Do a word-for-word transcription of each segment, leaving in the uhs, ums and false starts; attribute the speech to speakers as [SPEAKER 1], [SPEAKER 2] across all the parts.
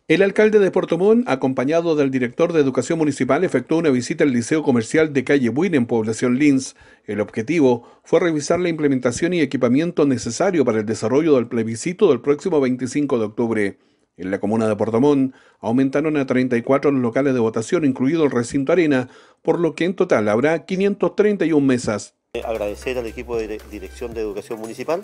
[SPEAKER 1] El alcalde de Puerto Montt, acompañado del director de Educación Municipal, efectuó una visita al Liceo Comercial de Calle Buin en Población Lins. El objetivo fue revisar la implementación y equipamiento necesario para el desarrollo del plebiscito del próximo veinticinco de octubre. En la comuna de Puerto Montt aumentaron a treinta y cuatro los locales de votación, incluido el recinto arena, por lo que en total habrá quinientas treinta y una mesas.
[SPEAKER 2] Agradecer al equipo de Dirección de Educación Municipal,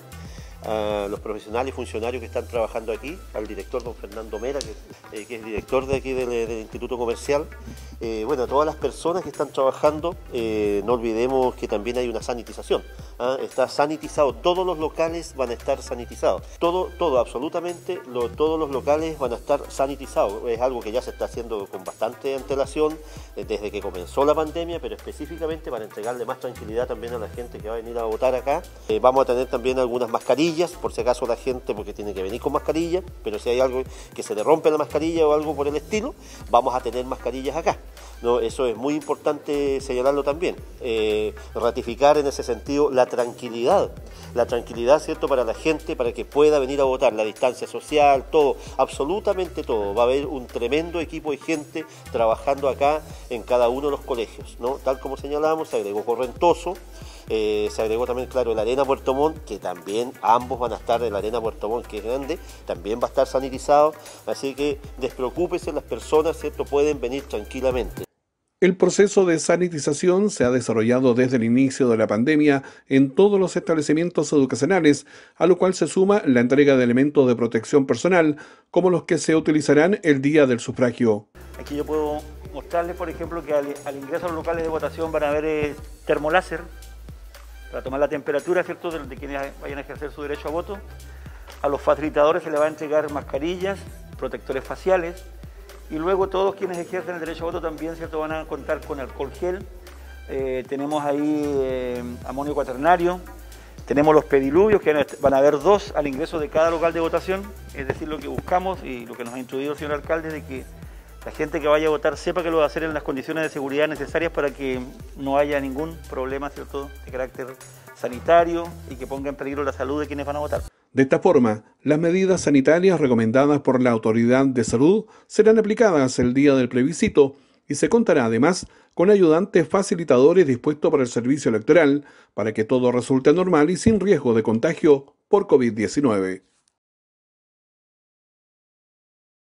[SPEAKER 2] a los profesionales y funcionarios que están trabajando aquí, al director don Fernando Mera, que, eh, que es director de aquí del, del Instituto Comercial, eh, bueno, a todas las personas que están trabajando. Eh, no olvidemos que también hay una sanitización, ¿ah? Está sanitizado, todos los locales van a estar sanitizados, todo, todo, absolutamente, lo, todos los locales van a estar sanitizados. Es algo que ya se está haciendo con bastante antelación eh, desde que comenzó la pandemia, pero específicamente para entregarle más tranquilidad también a la gente que va a venir a votar acá. Eh, vamos a tener también algunas mascarillas, por si acaso la gente, porque tiene que venir con mascarilla, pero si hay algo que se le rompe la mascarilla o algo por el estilo, vamos a tener mascarillas acá, ¿no? Eso es muy importante señalarlo también. Eh, ratificar en ese sentido la tranquilidad, la tranquilidad, ¿cierto?, para la gente, para que pueda venir a votar, la distancia social, todo, absolutamente todo. Va a haber un tremendo equipo de gente trabajando acá en cada uno de los colegios, ¿no? Tal como señalamos, se agregó Correntoso, eh, se agregó también, claro, el Arena Puerto Montt, que también ambos van a estar, en la Arena Puerto Montt, que es grande, también va a estar sanitizado, así que despreocúpese, las personas, ¿cierto?, pueden venir tranquilamente.
[SPEAKER 1] El proceso de sanitización se ha desarrollado desde el inicio de la pandemia en todos los establecimientos educacionales, a lo cual se suma la entrega de elementos de protección personal, como los que se utilizarán el día del sufragio.
[SPEAKER 3] Aquí yo puedo mostrarles, por ejemplo, que al, al ingreso a los locales de votación van a haber eh, termoláser para tomar la temperatura, ¿cierto?, de, de quienes vayan a ejercer su derecho a voto. A los facilitadores se les va a entregar mascarillas, protectores faciales, y luego todos quienes ejercen el derecho a voto también, ¿cierto?, van a contar con alcohol gel. Eh, tenemos ahí eh, amonio cuaternario, tenemos los pediluvios, que van a haber dos al ingreso de cada local de votación, es decir, lo que buscamos y lo que nos ha instruido el señor alcalde, de que la gente que vaya a votar sepa que lo va a hacer en las condiciones de seguridad necesarias para que no haya ningún problema, ¿cierto?, de carácter sanitario y que ponga en peligro la salud de quienes van a votar.
[SPEAKER 1] De esta forma, las medidas sanitarias recomendadas por la Autoridad de Salud serán aplicadas el día del plebiscito y se contará además con ayudantes facilitadores dispuestos para el servicio electoral para que todo resulte normal y sin riesgo de contagio por COVID diecinueve.